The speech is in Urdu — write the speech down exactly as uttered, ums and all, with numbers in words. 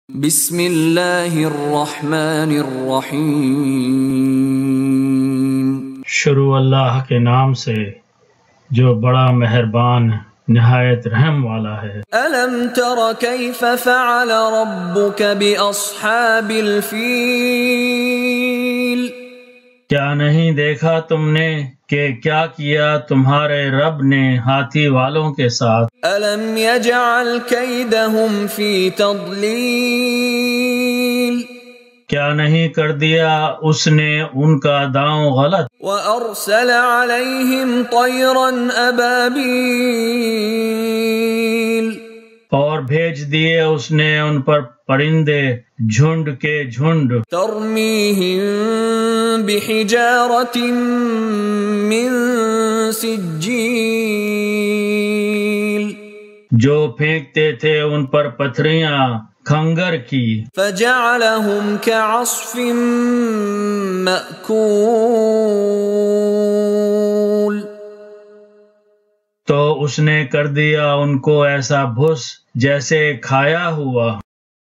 بسم اللہ الرحمن الرحیم۔ شروع اللہ کے نام سے جو بڑا مہربان نہایت رحم والا ہے۔ الم تر کیف فعل ربک باصحاب الفیل؟ کیا نہیں دیکھا تم نے کہ کیا کیا تمہارے رب نے ہاتھی والوں کے ساتھ؟ الم یجعل کیدہم فی تضلیل؟ کیا نہیں کر دیا اس نے ان کا داؤں غلط؟ وارسل علیہم طیرا ابابیل؟ اور بھیج دیے اس نے ان پر پرندے جھنڈ کے جھنڈ، ترمیہم بحجارۃ من سجیل؟ جو پھینکتے تھے ان پر پتھریاں کھنگر کی، فجعلہم کعصف مأکول؟ تو اس نے کر دیا ان کو ایسا بھس جیسے کھایا ہوا۔